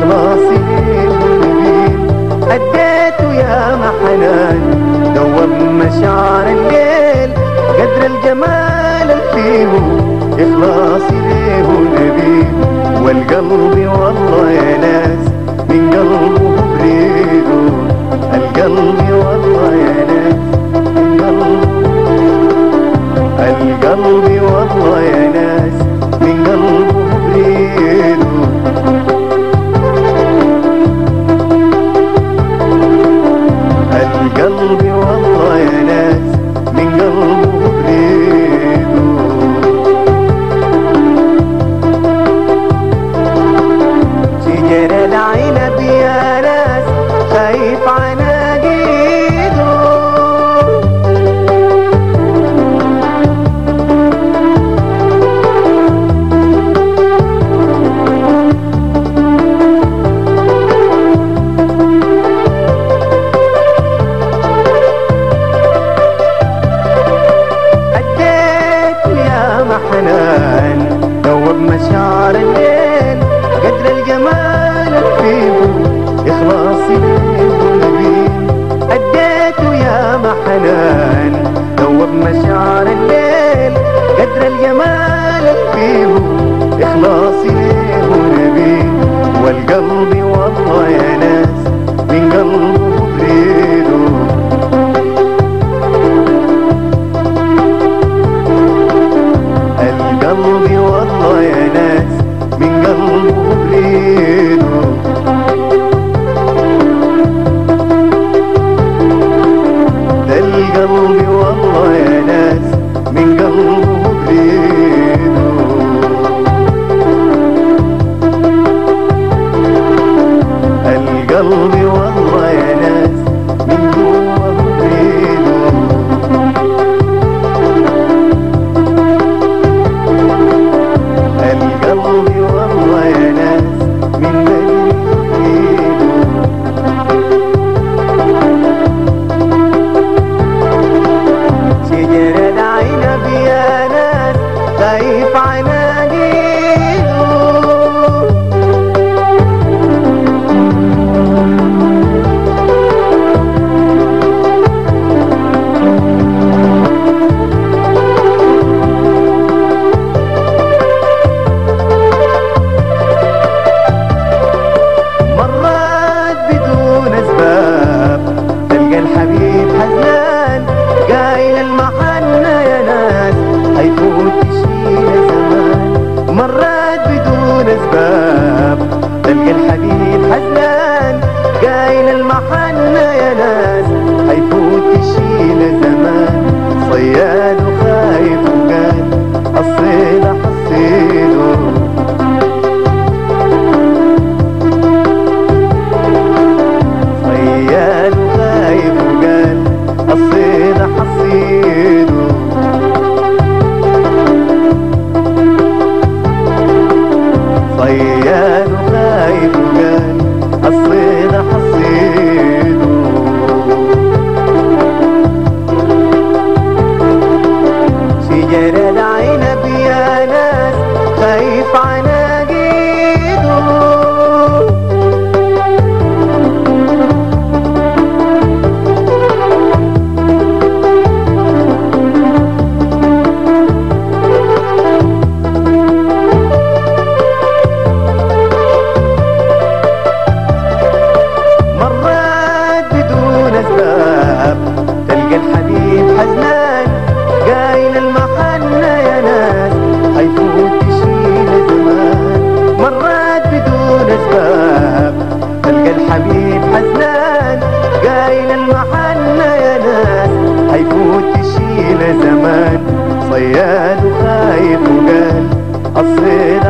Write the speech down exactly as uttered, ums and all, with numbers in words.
إخلاصي ليه ونبيل. أديته يا محنان دوب مشاعر الليل، قدر الجمال الفيه إخلاصي ليه ونبيل. والقلب والله يا ناس من قلبه بريده، القلب والله يا ناس من قلبه، القلب والله يا ناس من قلبه بريده. القلب والله يا ناس من قلبه بريده. شجر العنب يا ناس خايف عناقيده، حنان دوب مشاعر الليل، قدر الجمال فيه إخلاصي ليه ونبيل. أديته يا محنان دوب مشاعر الليل، قدر الجمال فيه إخلاصي ليه ونبيل. والقلب والله يا ناس من قلبه بريده. قلبي والله يا ناس من قلبه بريده. ده القلب والله يا ناس من قلبه بريده. القلب والله يا ناس من جوه بريده. القلب والله يا ناس من بريده. شجر العنب يا ناس خايف عناقيده، تلقى الحبيب حزنان قايل المحنة يا ناس هيفوت يشيل زمان. مرات بدون أسباب تلقى الحبيب حزنان قايل المحنة يا ناس هيفوت يشيل زمان. صياد وخايف وقال الصيد حصيده، صياد وخايف وقال الصيد حصيده. صياد وخايف وقال الصيد حصيده. شجر العنب يا ناس خايف عناقيده، تلقى الحبيب حزنان قايل المحنة يا ناس هيفوت يشيل زمان. مرات بدون أسباب تلقى الحبيب حزنان قايل المحنة يا ناس هيفوت يشيل زمان. صياد وخايف وقال الصيد